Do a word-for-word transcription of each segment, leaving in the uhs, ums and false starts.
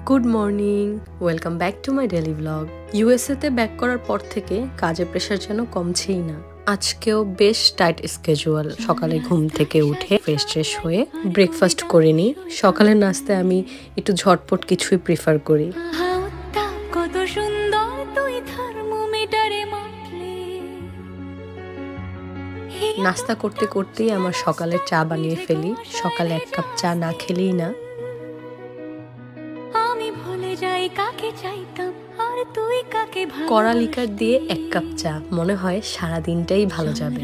Good morning, welcome back to my daily vlog. ইউএসএতে back করার পর থেকে কাজের প্রেশার যেন কমছেই না। আজকেও বেশ টাইট স্কেজুয়াল। সকালে ঘুম থেকে উঠে ফ্রেশ ট্রেশ হয়ে ব্রেকফাস্ট করে নিই। সকালের নাস্তায় আমি একটু ঝটপট কিছুই প্রিফার করি। কত সুন্দর তুই থার্মোমিটারে নাস্তা করতে করতেই আমার সকালে চা বানিয়ে ফেলি। সকালে এক কাপ চা না খেলেই না। কড়া লিকার দিয়ে এক কাপ চা, মনে হয় সারা দিনটাই ভালো যাবে।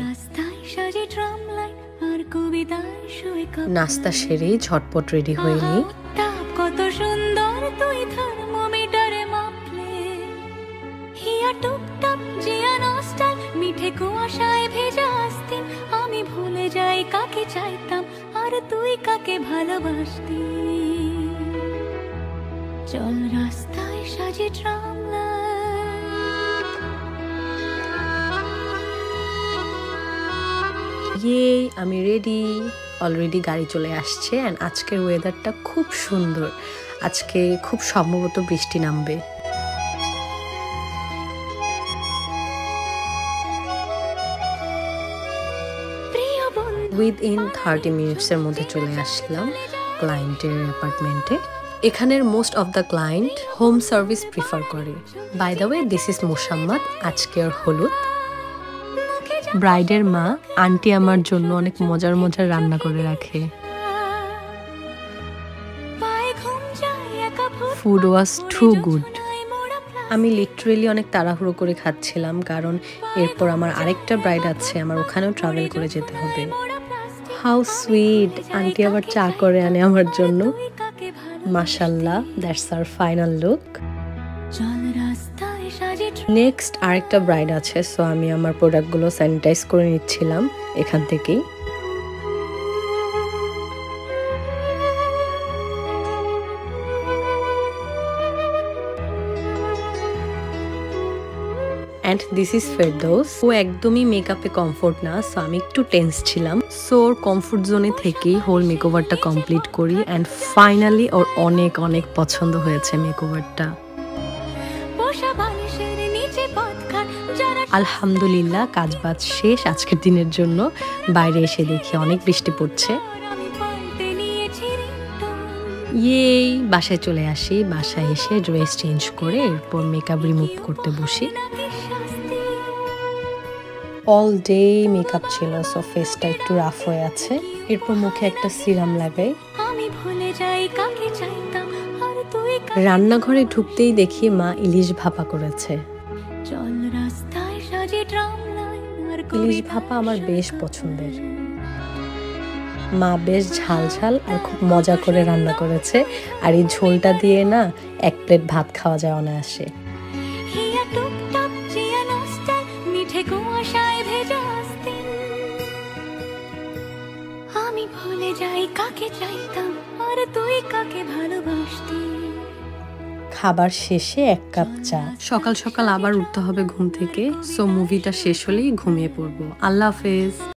নাস্তা সেরেই ঝটপট রেডি হয়ে নিই। কত সুন্দর তুই থার্মোমিটারে মাপলে, হিয়া টুপটাপ জিয়া নস্টাল মিঠে কুয়াশায় ভেজা আস্তিন। আমি ভুলে যাই কাকে চাইতাম আর তুই কাকে ভালোবাসতি। চল রাস্তায় সাজে ইয়ে, আমি রেডি। অলরেডি গাড়ি চলে আসছে। অ্যান্ড আজকের ওয়েদারটা খুব সুন্দর। আজকে খুব সম্ভবত বৃষ্টি নামবে। উইদিন থার্টি মিনিটসের মধ্যে চলে আসলাম ক্লায়েন্টের অ্যাপার্টমেন্টে। এখানের most of the client home service prefer করে। By the way, this is Mosammad, আজকের হলুদ। ব্রাইডের মা আন্টি আমার জন্য অনেক মজার মজার রান্না করে রাখে। Food was too good. আমি লিটারেলি অনেক তাড়াহুড়ো করে খাচ্ছিলাম, কারণ এরপর আমার আরেকটা ব্রাইড আছে, আমার ওখানেও ট্রাভেল করে যেতে হবে। হাউ সুইট, আন্টি আবার চা করে আনে আমার জন্য। মাশাল্লাহ, that's our final look. Next আরেকটা ব্রাইড আছে, সো আমি আমার প্রোডাক্টগুলো স্যানিটাইজ করে নিচ্ছিলাম এখান থেকেই। And this is Ferdous. ও একদমই মেকআপে কমফোর্ট না, সো আমি একটু টেন্স ছিলাম। সো ওর কমফোর্ট জোনে থেকেই হোল মেকওভারটা কমপ্লিট করি। অ্যান্ড ফাইনালি ওর অনেক অনেক পছন্দ হয়েছে মেকওভারটা। আলহামদুলিল্লাহ, কাজ বাজ শেষ আজকের দিনের জন্য। বাইরে এসে দেখি অনেক বৃষ্টি পড়ছে। ইয়েই, বাসায় চলে আসি। বাসায় এসে ড্রেস চেঞ্জ করে এরপর মেকআপ রিমুভ করতে বসি। অল ডে মেকআপ ছিল, সো ফেসটা একটু রাফ হয়ে আছে। এরপর মুখে একটা সিরাম লাগাই। রান্নাঘরে ঢুকতেই দেখি মা ইলিশ ভাপা করেছে। ইলিশ ভাপা আমার বেশ পছন্দের। মা বেশ ঝাল ঝাল আর খুব মজা করে রান্না করেছে। আর এই ঝোলটা দিয়ে না এক প্লেট ভাত খাওয়া যায় অনায়াসে। আমি ভুলে যাই কাকে চাইতাম আর তুই কাকে ভালোবাসতি। খাবার শেষে এক কাপ চা। সকাল সকাল আবার উঠতে হবে ঘুম থেকে, সো মুভিটা শেষ হলেই ঘুমিয়ে পড়বো। আল্লাহ হাফেজ।